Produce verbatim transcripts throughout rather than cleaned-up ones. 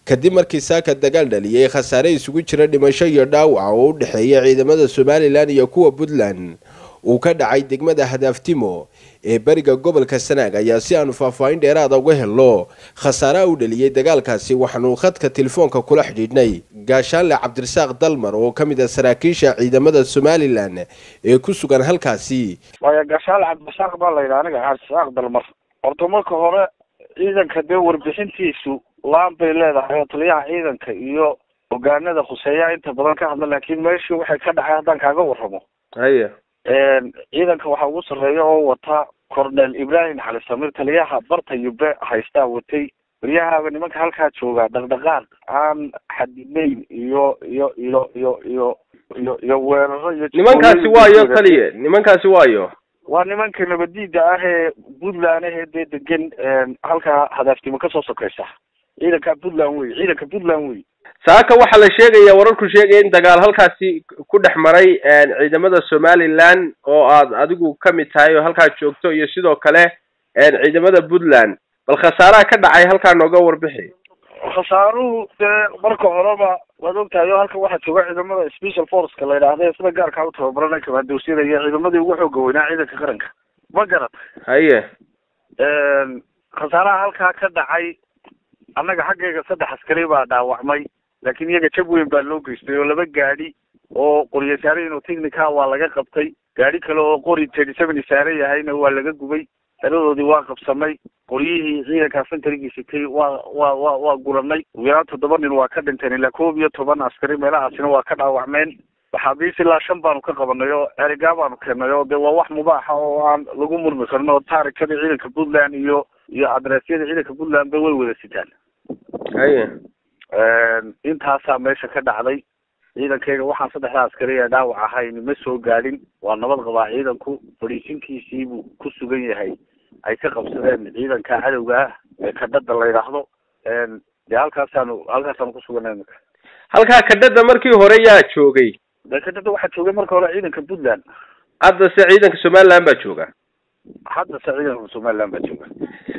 kadib markii saaka dagaal dhaliyay khasaare isugu jira dhimasho iyo dhaawac oo u dhaxeeya ciidamada Somaliland iyo kuwa Puntland uu ka dhacay degmada Hadaaftimo ee bariga gobolka Sanaag ayaa si aanu faahfaahin dheeraad ah uga helo khasaare uu dhaliyay dagaalkaasi waxaanu khadka telefoonka kula xidhiidhnay gaashaanle Cabdirasaaq Dalmar oo kamid ah saraakiisha ciidamada Somaliland ee ku sugan halkaasi. Waa gaashaanle Cabdirasaaq baa la yiraahdaa Cabdirasaaq Dalmar. Horta marka hore ciidanka dee warbixintiisu laan bay leedahay taliyaha ciidanka iyo hogaanada khuseeya inta badan ka hadla laakiin meeshii waxay ka dhacay hadan kaaga warramo. Haya een ciidanka waxa ugu sareeyo oo wata Colonel Ibrahim Xali Samir taliyaha barta Yube haysta watay riyaha nimanka halka jooga dhaqdhaqaaq aan xadimeyn iyo iyo iyo iyo iyo iyo iyo weeraro iyo nimankaasi waayo taliye nimankaasi waayo waa nimanka nabadiida ah ee Puntland ee degan halka Hadaaftimo ka soo sokaysa ciidanka Puntland way ciidanka Puntland way saaka waxa la sheegaya wararku sheegay in dagaal halkaasi ku dhaxmaray ciidamada Somaliland oo aad adigu kamid tahay oo halka joogto iyo sidoo kale ciidamada Puntland bal khasaaraha ka dhacay halka nooga warbixi khasaaruhu marka horeba waad ogtahay halka waxa jooga ciidamada special force ka la yiraahdo sida gaarka u tababaran ka baadowsiyada iyo ciidamadii ugu xoog weynaa ciidanka qaranka ma garad haye een khasaaraha halka ka dhacay annaga xaggayga saddex askari baa dhaawacmay laakiin iyaga jab weyn baa loo geystay oo laba gaari oo qoriyo saaray inuu technical waa laga qabtay gaari kale oo qori thirty seven saaray yahayna waa laga gubay taladoodii waa qabsamay qoriyihii ciidanka infantry-giisa kay waa waa waa waa guranay wiilal toddoba nin waa ka dhinteen ilaa koob iyo toban askari meelahaasina waa ka dhaawacmeen waxa biisi la shan baanu ka qabanay oo eriga baanu keenay oo de waa wax mubaax oo aan lagu murmi karno oo taarikada ciidanka Puntland iyo iyo adreesyada ciidanka Puntland bay wada sitaan haye een intaasa meesha ka dhacday ciidankayga waxaan saddexda askari ee dhaawac ahayn ma soo gaadhin waa nabad qaba ciidanku fariisinkiisii buu ku sugan yahay ay ka qabsadeen ciidanka cadawga ee kadada la yiraahdo een de halkaasaanu halkaasaanu ku suganay halka kadada markii hore yaa joogay kadada waxa joogay markii hore ciidanka Puntland hadda se ciidanka Somaliland baa jooga hadda se ciidanka Somaliland baa jooga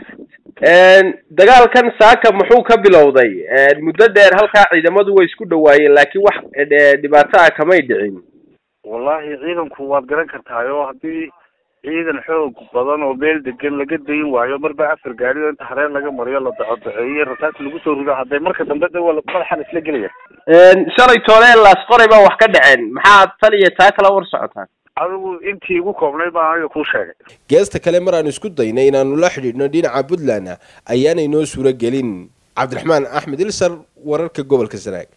een dagaalkan saaka muxuu ka bilowday een muddo dheer halka ciidamadu way isku dhawaayeen laakiin wax dhibaato ah kamay dhicin wallahi ciidanku waad garan kartaa oo hadii ciidan xoog badan oo meel degan laga dayin waayo marba afar gaari inta hareen laga mariyo la dacodeeyay rasaas lagu soo rido haday marka dambe dad wala madaxan isla galaya een shalay toole laas qoray baa wax ka dhaceen maxaa taliye taa kala war socotaan adigu intii ugu koobnay baa ay ku sheegay geesta kale mar aan isku daynay inaanu la xidhiidhno dhinaca Puntland ayaanay noo suura gelin Cabdiraxmaan Axmed Ilsar wararka gobolka Sanaag.